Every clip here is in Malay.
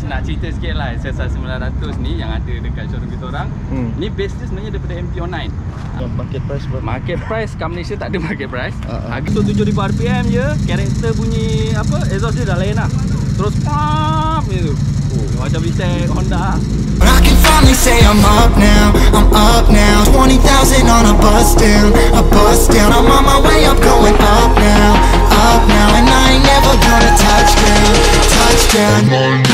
nak cerita sikit lah, XSR900 ni yang ada dekat showroom kita orang. Ni base dia sebenarnya daripada MT-09. Market price berapa? Market price kat Malaysia tak ada market price. Harga tu 7,000 RPM je. Karakter bunyi apa, exhaust dia dah lain lah. Terus pop je tu. Macam VTEC, Honda. I can finally say I'm up now, 20,000 on a bus down, I'm on my way up, going up now, and I ain't never gonna touch down.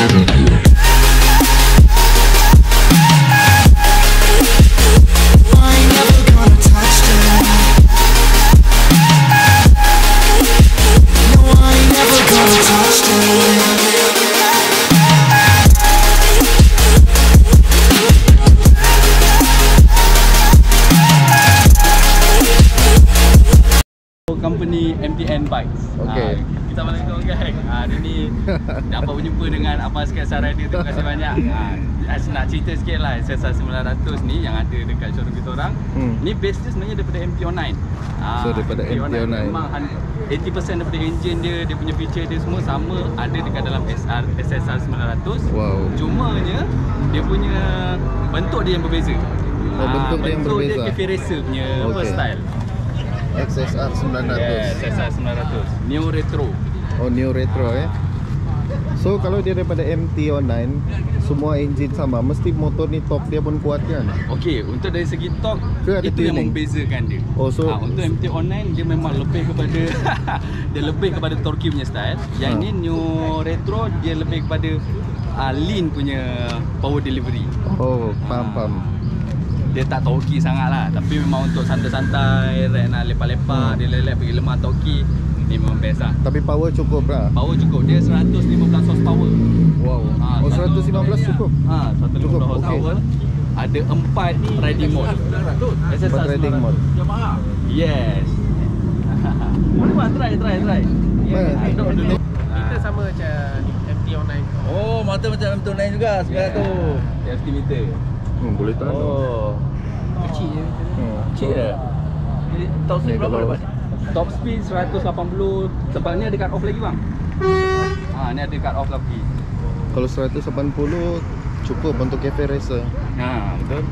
Company MTN Bikes. Okay. Kita malam ni gang. Hari ni dapat berjumpa dengan Abang Sketsarider. Terima kasih banyak. Nak cerita sikit lah, XSR900 ni yang ada dekat showroom kita orang. Ni base dia sebenarnya daripada MT-09. So daripada MT-09 memang 80% daripada engine dia, dia punya feature dia semua sama ada dekat dalam XSR900. Wow. Cumanya dia punya bentuk dia yang berbeza. Bentuk dia yang berbeza. Bentuk dia cafe racer punya style. XSR900. Yes, XSR900 Neo Retro. Oh, Neo Retro So kalau dia daripada MT-09, semua engine sama, mesti motor ni torque dia pun kuat kan? Okey, untuk dari segi torque itu yang membezakan dia. Oh, so untuk MT-09 dia memang lebih kepada dia lebih kepada torque punya style. Yang ni Neo Retro dia lebih kepada lean punya power delivery. Oh, faham. Dia tak torque sangat lah, tapi memang untuk santai-santai, nak lepak-lepak, dia lelek pergi lemah torque, ni memang best lah. Tapi power cukup lah? Power cukup, dia 115 horsepower. Wow. 115 cukup? 115 horsepower. Ada 4 riding mode. 4 riding mode? Yamaha. Yes. Boleh bang, try. Kita sama macam MT-09. Oh, motor macam MT-09 juga sebenarnya tu. FT meter. Boleh tahan. Kecil je. Kecil je. Top speed berapa dapat? Top speed 180. Sebab ni ada cut off lagi bang. Ni ada cut off lagi. Kalau 180 cukup untuk cafe racer. Betul.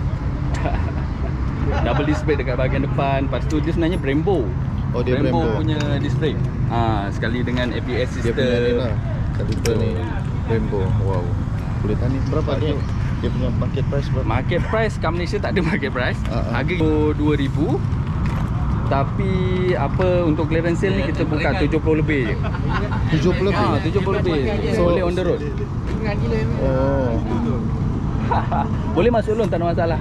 Double disc brake dekat bahagian depan. Lepas tu dia sebenarnya Brembo. Oh, dia Brembo punya disc brake. Sekali dengan ABS system. Dia punya ni lah. Kaliper ni Brembo. Wow. Boleh tahan ni. Berapa dia? Dia punya market price berapa? Market price kat Malaysia tak ada market price. Harga 2,000. Tapi untuk clearance sale ni kita buka 70 lebih je. 70 lebih? 70 lebih. So boleh on the road. Oh. Boleh masuk loan, tak ada masalah.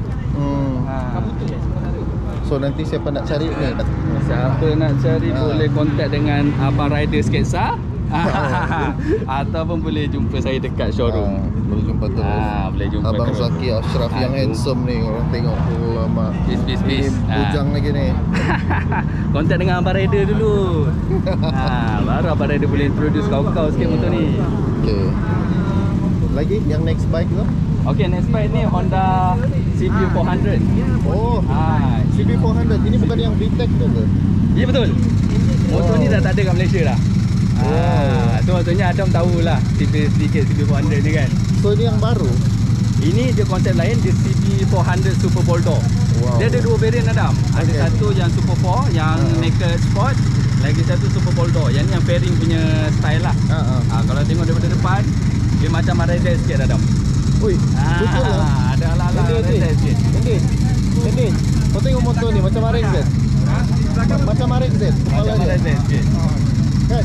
So nanti siapa nak cari ni? Siapa nak cari boleh contact dengan Abang Rider Sketsa. Ataupun boleh jumpa saya dekat showroom. Boleh jumpa terus. Boleh jumpa Abang terus. Zaki Ashraf yang handsome ni, orang tengok. Oh lama. Peace. Bujang lagi ni. Contact dengan Abang Rider dulu. Baru Abang Rider boleh introduce kau sikit motor ni. Okay. Lagi yang next bike tu? Okay, next bike ni Honda CB400. Oh, CB400. Ini bukan yang VTEC tu ke? Ya betul. Motor ni dah tak ada kat Malaysia dah. Tu maksudnya Adam tahulah sedikit CB400 ni kan. So ini yang baru? Ini dia konsep lain, dia CB400 Super Bulldog. Dia ada 2 variant Adam. Ada satu yang Super 4, yang Naked Sport. Lagi satu Super Bulldog. Yang ni yang fairing punya style lah. Kalau tengok daripada depan, dia macam Rider sikit Adam. Ui, betul lah. Ada ala-ala Rider sikit. Ini, kau tengok motor ni macam RX-Z. Macam RX-Z. Macam RX-Z sikit. Kan?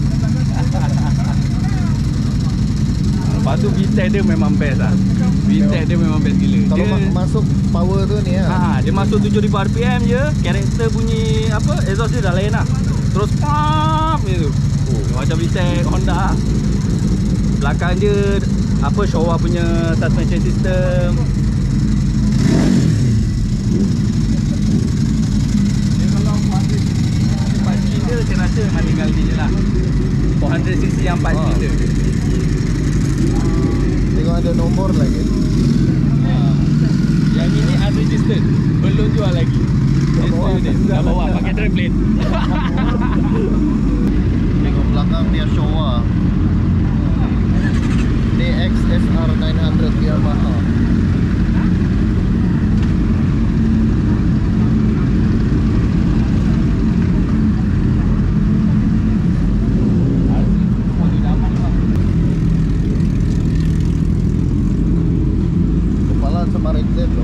Lepas tu VTEC dia memang best lah. VTEC dia memang best gila. Kalau dia masuk power tu ni lah. Dia masuk 7,000 RPM je. Karakter bunyi exhaust dia dah lain lah. Terus pop je tu. Macam VTEC, Honda. Belakang dia Showa punya suspension system. Dia kalau 4 cylinder saya rasa memang tinggal ni je lah. 400cc yang 4 cylinder. Tengok ada nombor lagi. Yang ini unregistered, belum jual lagi. Dah bawa pakai dry plate. Tengok belakang dia Showa. Ni XSR900. Samarinda tu.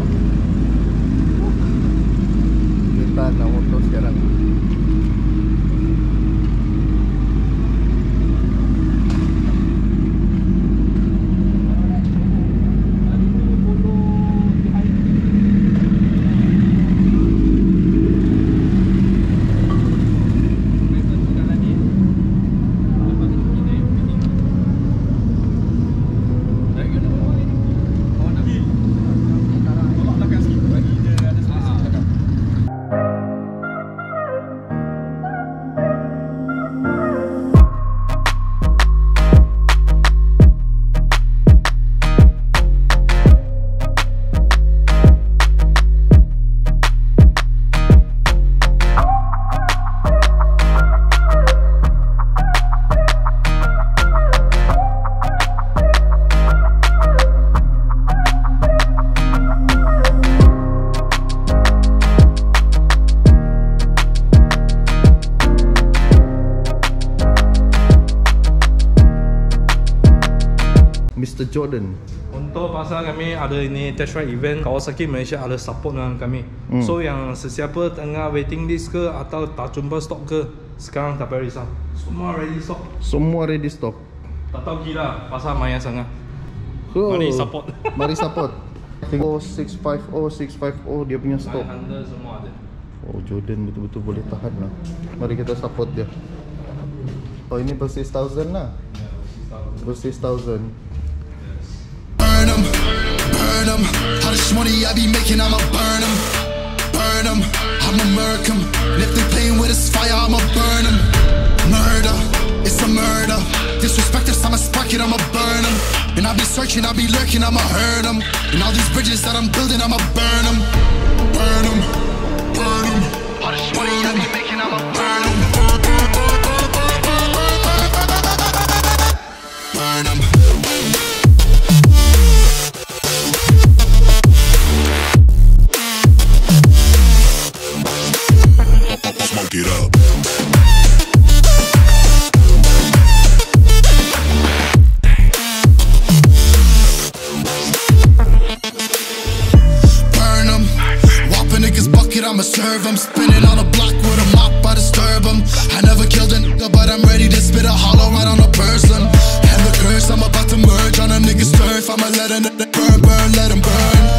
Kita nak motor sekarang. Mr. Jordan. Untuk pasal kami ada ini test ride event Kawasaki Malaysia ada support dengan kami. So yang sesiapa tengah waiting list ke atau tak jumpa stok ke, sekarang tak payah risau. Semua ready stock. Semua ready stock. Tak tahu gila pasal Maya sangat. So, Mari support. Mari support. Oh 650 dia punya stok. 900 semua ada. Oh, Jordan betul-betul boleh tahan lah. Mari kita support dia. Oh, ini versus 1000 lah. Versus 1000. Burn 'em, burn 'em. How much money I be making, I'ma burn 'em. Burn 'em, I'ma murk 'em. And if they playing with this fire, I'ma burn 'em. Murder, it's a murder. Disrespect us, I'ma spark it, I'ma burn 'em. And I'll be searching, I'll be lurking, I'ma hurt 'em. And all these bridges that I'm building, I'ma burn 'em. Burn 'em, burn 'em. How much money I be making, I'ma burn 'em. Burn 'em. Smoke it up. Burn 'em. Whop a nigga's bucket, I'ma serve 'em. Spinning on a block with a mop, I disturb 'em. I never killed a nigga, but I'm ready to spit a hollow right on a person. And the curse, I'm about to merge on a nigga's turf. I'ma let a nigga burn, burn, let him burn.